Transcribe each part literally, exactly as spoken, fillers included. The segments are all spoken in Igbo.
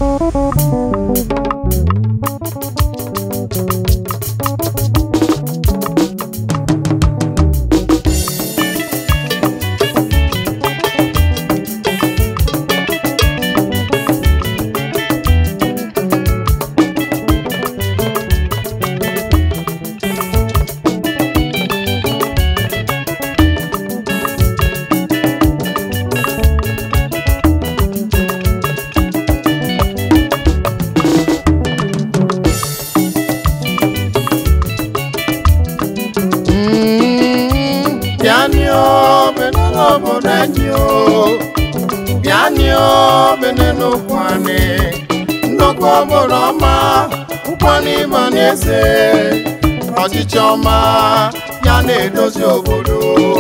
Bianio beneno bonanyo Bianio beneno kwane Ndoko bonoma Ukwani manese Ochichoma Yane dozi obodo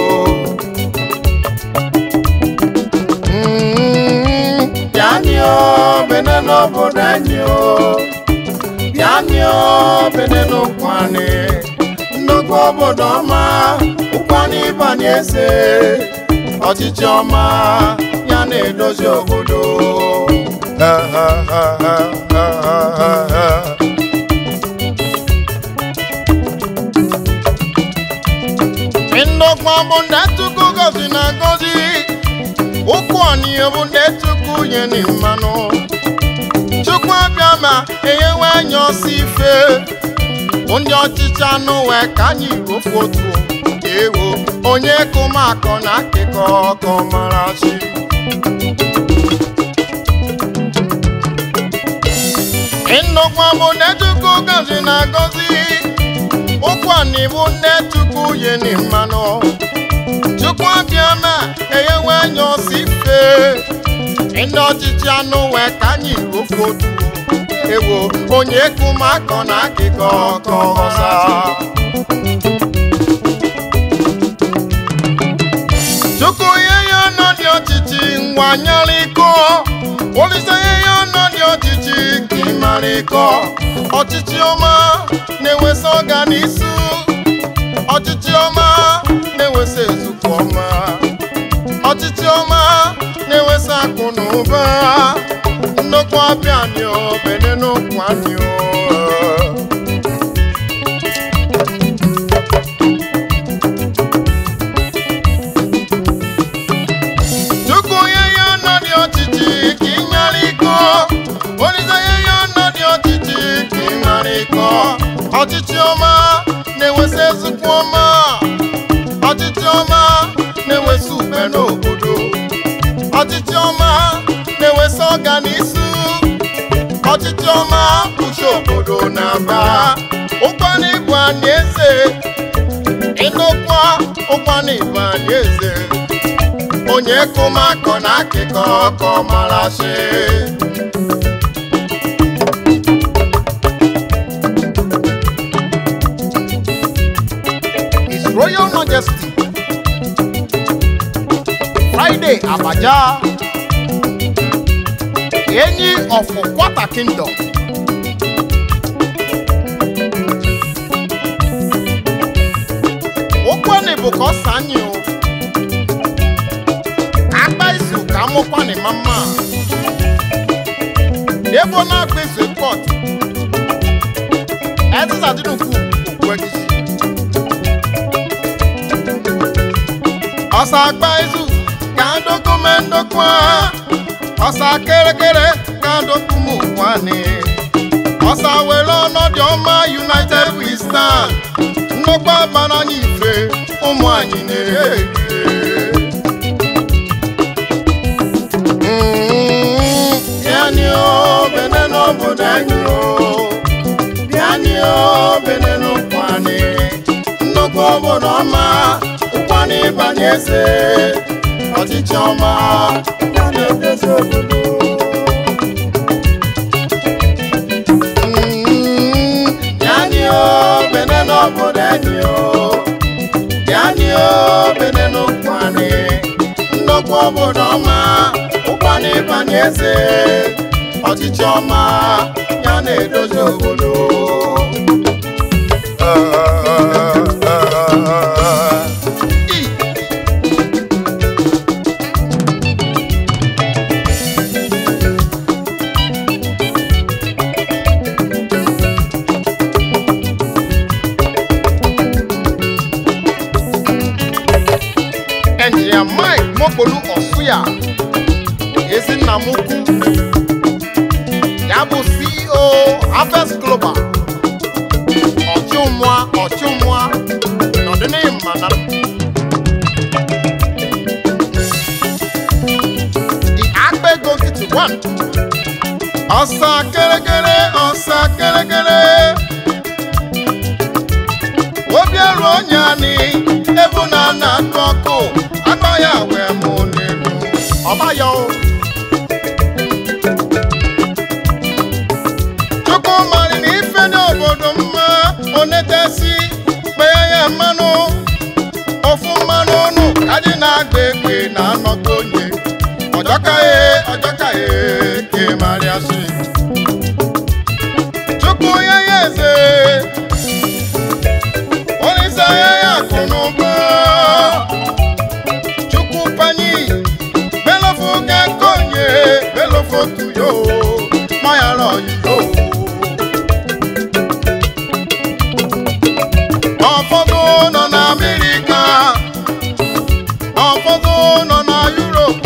Bianio beneno bonanyo Bianio beneno kwane Ndoko bonoma Ukwani banyese Ochichoma Yane dozi obodo Ha ha ha ha ha ha ha Indokwa bundetu kugozi na gozi Ukwani bundetu kuyeni mano Chukwa biama eyewe nyosife Onye ọchịcha n'ụwa ka anyị rofotu ewo onye kụmakọ na akịkọ ọkọ mara chi Nnukwu bụ nne Chukwu gozi na gozi ụkwani bụ nne Chukwu yeni mmanụ Chukwu abịama eyewe nyosife Ndị ọchịcha n'ụwa ka anyị rofotu ewo onye kụmakọ na akịkọ ọkọ ọsa Chukwu ye ya nọ dị ọchịchị ngwa nyarịkọ Olise ye ya nọ dị ọchịchị ka ịmarịkọ Ọchịchị ọma na-ewesa ọganisu Ọchịchị ọma na-ewesa ezukọ ọma Ọchịchị ọma na-ewesa akụ na ụba Nnukwu abịanyo benenu kwanyo Chukwu ye ya nọ dị ọchịchị ka ịnyarịkọ Olise ye ya nọ dị ọchịchị ka ịmarịkọ Ọchịchị ọma na-ewesa ezukọ ọma Ọchịchị ọma na-ewesa ube n'obodo Ọchịchị ọma na-ewesa ọganisu Ọchịchị ọma kpuchi obodo na-aba Ụkwani bụ anyị eze Ịnụkwa ụkwani bụ anyị eze Onye kụmakọ na akịkọ ọkọ mara chi His Royal Majesty Friday Abaja Enyi of Ukwata Kingdom Ukwani bụ ka ọ sanyi o Akpa izu ka amụkwani mama Ebo na akpa izu ekpọt Ediza dịnukwu okwegisi Ọsa akpa izu ka ndokome ndokwa Ọsa kere kere ka ndokumu kwani Ọsa were ọnọdụ ọma United we stand Nnukwu bana anyị ife ụmụ anyị na-ehe Bianio benenu obodo anyị o Bianio benenu kwani Nnukwu obodo ọma ụkwani banyeze Ọchịchị ọma ya na-edozi obodo Bianio benenu obodo anyị o Bianio benenu kwani Nnukwu obodo ọma ụkwani banyeze Ọchịchị ọma ya na-edozi obodo Nwokpolu Osuya Ezinnamuku ya bụ C E O Harvest Global Ọchụmwa Ọchụmwa n'ọdịnihu mana the Agbe go to one Osa kerekere Osa kerekere Obiaru onyani ebuna na toko Abaya we monenu Obayo Chukwu mari ni ife ni obodo mma Onetesi Beye manu Ofu manu nu Kaji na agbegbe na anogonye Ojoka e Ojoka e Ke mari asi Chukwu yeyeze Onisaya kunuba Chukwu pani Belofu gekonye Belofu tuyo Maya lo yo Ọfọdụ nọ na America Ọfọdụ nọ na Europe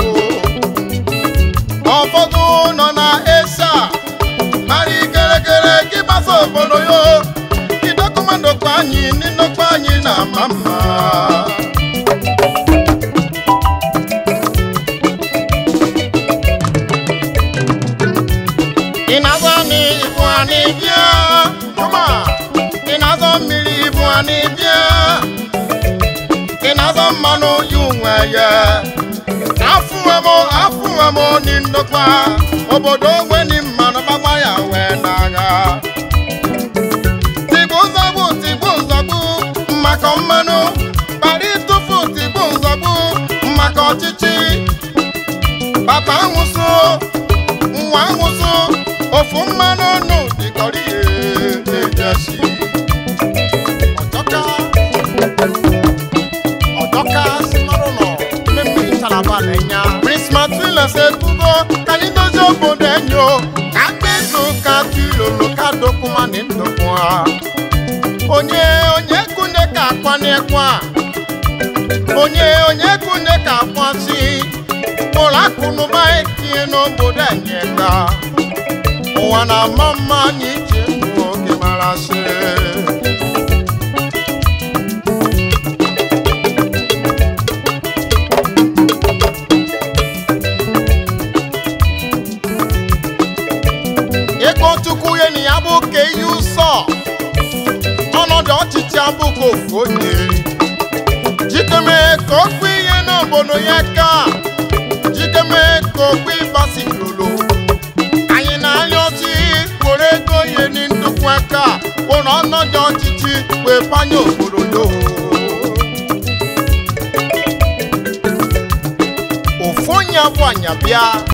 Ọfọdụ nọ na Asia Mari kerekere kibasa obodo yo Idokumandokwa anyị n'inokwa anyị na mama Inazo ni ibu ani bia Juma Inazo mmiri ibu ani bia Inazo mmanụ yunwe ya Afuwemo afuwemo ni nnokwa Obodo we ni mmanụ gbagba ya we n'agha Tibu nzọgbu tibu nzọgbu Maka mmanụ Bari tufu tibu nzọgbu Maka ọchịchị Papa nwụsụ Nwa nwụsụ Ofu mmanụ nụ dịkọrọ ihe na-ejesi Ọjọka Ọjọka si mmanụ nọ mmemme ntalaba na-enya Prince Matwila sebugo ka anyị dozie obodo enyo Ka akpezu ka tilolo ka dokuma na ndokwa Onye onye kune ka akwa n'ekwa Onye onye kune ka akwa si Ụlọ akụnụba etinye n'obodo enyeka Ụwa na mama n'iche oge mara sị Ego Chukwu ye ni ya bụ ka iyi ụsọ Ọnọdụ ọchịchị abụ ka ofu onye Jikeme ka okwu ihe n'obodo ya ka Jikeme ka okwu ịbasi lolo Ego ye ni ndukwu aka Ụlọ ọnọdụ ọchịchị wee panye obodo Ofu onye abụ anya bịa